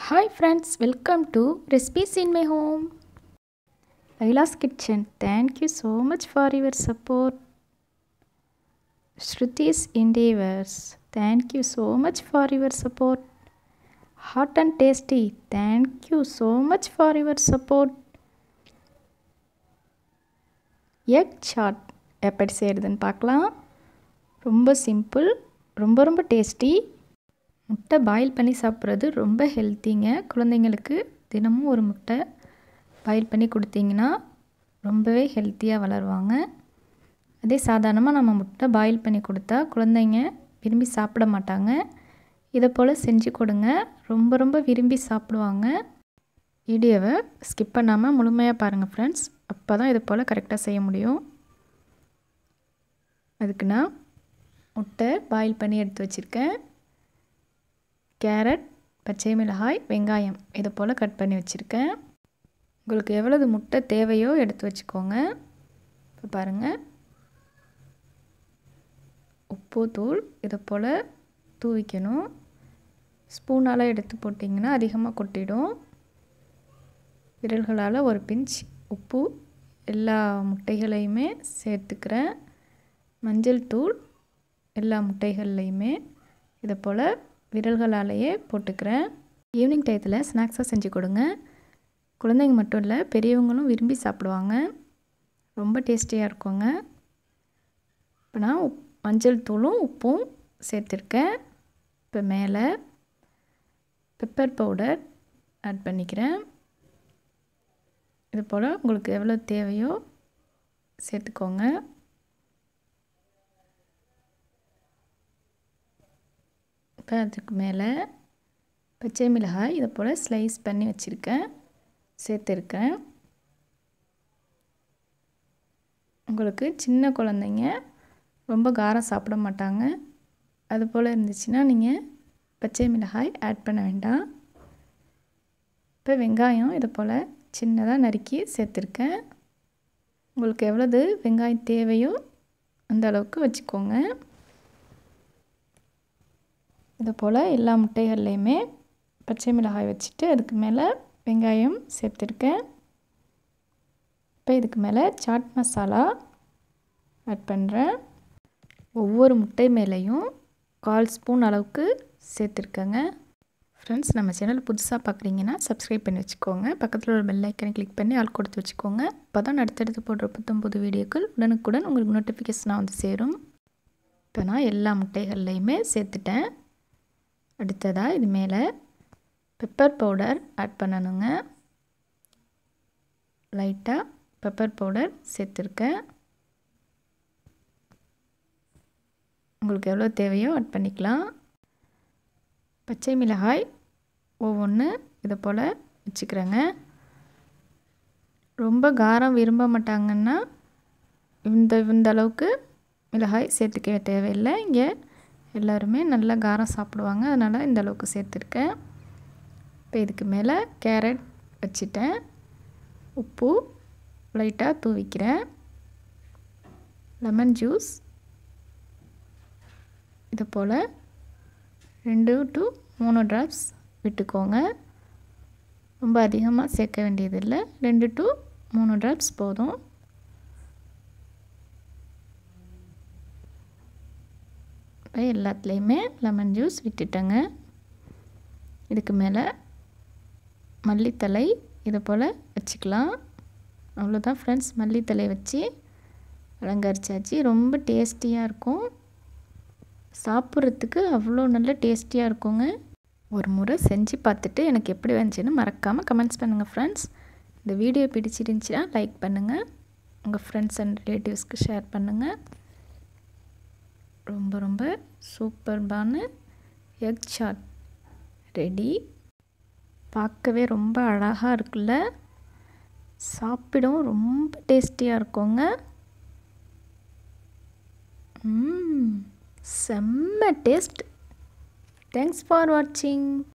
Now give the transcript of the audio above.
Hi friends, welcome to Recipes in My Home. Laila's Kitchen, thank you so much for your support. Shruti's Endeavors, thank you so much for your support. Hot and Tasty, thank you so much for your support. Egg chaat எப்படி செய்கிறதுன்னு பார்க்கலாம். ரொம்ப simple, ரொம்ப tasty. முட்டை boil பண்ணி சாப்பிட்றது ரொம்ப ஹெல்த்திங்க. குழந்தைங்களுக்கு தினமும் ஒரு முட்டை பாயில் பண்ணி கொடுத்தீங்கன்னா ரொம்பவே ஹெல்த்தியாக வளருவாங்க. அதே சாதாரணமாக நம்ம முட்டை பாயில் பண்ணி கொடுத்தா குழந்தைங்க விரும்பி சாப்பிட மாட்டாங்க. இதை போல் செஞ்சு கொடுங்க, ரொம்ப விரும்பி சாப்பிடுவாங்க. வீடியோவை ஸ்கிப் பண்ணாமல் முழுமையாக பாருங்கள் ஃப்ரெண்ட்ஸ், அப்போ தான் இது போல் கரெக்டாக செய்ய முடியும். அதுக்கு நான் முட்டை பாயில் பண்ணி எடுத்து வச்சுருக்கேன். கேரட், பச்சை மிளகாய், வெங்காயம் இதை போல் கட் பண்ணி வச்சுருக்கேன். உங்களுக்கு எவ்வளவு முட்டை தேவையோ எடுத்து வச்சுக்கோங்க. இப்போ பாருங்கள், உப்பு தூள் இதை போல் தூவிக்கணும். ஸ்பூனால் எடுத்து போட்டிங்கன்னா அதிகமாக கொட்டிடும். விரல்களால் ஒரு பிஞ்ச் உப்பு எல்லா முட்டைகளையுமே சேர்த்துக்கிறேன். மஞ்சள் தூள் எல்லா முட்டைகள்லையுமே இதை போல் விரல்களாலேயே போட்டுக்கிறேன். ஈவினிங் டயத்தில் ஸ்நாக்ஸாக செஞ்சு கொடுங்க. குழந்தைங்க மட்டும் இல்லை, பெரியவங்களும் விரும்பி சாப்பிடுவாங்க. ரொம்ப டேஸ்டியாக இருக்குங்க. இப்போ நான் மஞ்சள் தூளும் உப்பும் சேர்த்துருக்கேன். இப்போ மேலே பெப்பர் பவுடர் ஆட் பண்ணிக்கிறேன். இது போல் உங்களுக்கு எவ்வளோ தேவையோ சேர்த்துக்கோங்க. இப்போ அதுக்கு மேலே பச்சை மிளகாய் இதை போல் ஸ்லைஸ் பண்ணி வச்சுருக்கேன், சேர்த்துருக்கேன். உங்களுக்கு சின்ன குழந்தைங்க ரொம்ப காரம் சாப்பிட மாட்டாங்க. அது போல் இருந்துச்சுன்னா நீங்கள் பச்சை மிளகாய் ஆட் பண்ண வேண்டாம். இப்போ வெங்காயம் இதை போல் சின்னதாக நறுக்கி சேர்த்துருக்கேன். உங்களுக்கு எவ்வளவு வெங்காயம் தேவையோ அந்த அளவுக்கு வச்சுக்கோங்க. இது போல் எல்லா முட்டைகள்லையுமே பச்சை மிளகாய் வச்சுட்டு அதுக்கு மேலே வெங்காயம் சேர்த்துருக்கேன். இப்போ இதுக்கு மேலே சாட் மசாலா ஆட் பண்ணுறேன். ஒவ்வொரு முட்டை மேலேயும் 1/4 ஸ்பூன் அளவுக்கு சேர்த்துருக்கேங்க. ஃப்ரெண்ட்ஸ், நம்ம சேனல் புதுசாக பார்க்குறீங்கன்னா சப்ஸ்கிரைப் பண்ணி வச்சுக்கோங்க. பக்கத்தில் ஒரு பெல் ஐக்கனை கிளிக் பண்ணி ஆல் கொடுத்து வச்சுக்கோங்க. அப்போ தான் அடுத்தடுத்து போடுற புது வீடியோக்கள் உடனுக்குடன் உங்களுக்கு நோட்டிஃபிகேஷனாக வந்து சேரும். இப்போ நான் எல்லா முட்டைகள்லையுமே சேர்த்துட்டேன். அடுத்ததாக இது மேலே பெப்பர் பவுடர் ஆட் பண்ணணுங்க. லைட்டாக பெப்பர் பவுடர் சேர்த்துருக்கேன். உங்களுக்கு எவ்வளோ தேவையோ ஆட் பண்ணிக்கலாம். பச்சை மிளகாய் ஒவ்வொன்று இதை போல் வச்சுக்கிறேங்க. ரொம்ப காரம் விரும்ப மாட்டாங்கன்னா இந்த அளவுக்கு மிளகாய் சேர்த்துக்க தேவையில்லை. இங்கே எல்லாருமே நல்லா காரம் சாப்பிடுவாங்க, அதனால் இந்த அளவுக்கு சேர்த்துருக்கேன். இப்போ இதுக்கு மேலே கேரட் வச்சுட்டேன். உப்பு லைட்டாக தூவிக்கிறேன். லெமன் ஜூஸ் இது போல் 2 to 3 ட்ராப்ஸ் விட்டுக்கோங்க. ரொம்ப அதிகமாக சேர்க்க வேண்டியதில்லை, 2 to 3 ட்ராப்ஸ் போதும். எல்லாத்துலேயுமே லெமன் ஜூஸ் விட்டுட்டேங்க. இதுக்கு மேலே மல்லித்தழை இதை போல் வச்சுக்கலாம். அவ்வளோதான் ஃப்ரெண்ட்ஸ், மல்லித்தழை வச்சு அலங்கரிச்சாச்சு. ரொம்ப டேஸ்டியாக இருக்கும், சாப்பிட்றதுக்கு அவ்வளோ நல்ல டேஸ்டியாக இருக்குங்க. ஒரு முறை செஞ்சு பார்த்துட்டு எனக்கு எப்படி வந்துச்சுன்னு மறக்காமல் கமெண்ட்ஸ் பண்ணுங்கள் ஃப்ரெண்ட்ஸ். இந்த வீடியோ பிடிச்சிருந்துச்சுன்னா லைக் பண்ணுங்கள், உங்கள் ஃப்ரெண்ட்ஸ் அண்ட் ரிலேட்டிவ்ஸ்க்கு ஷேர் பண்ணுங்கள். ரொம்ப சூப்பர்பான எக் சாட் ரெடி. பார்க்கவே ரொம்ப அழகாக இருக்குல்ல, சாப்பிடவும் ரொம்ப டேஸ்டியாக இருக்குங்க. செம்ம டேஸ்ட். தேங்க்ஸ் ஃபார் வாட்சிங்.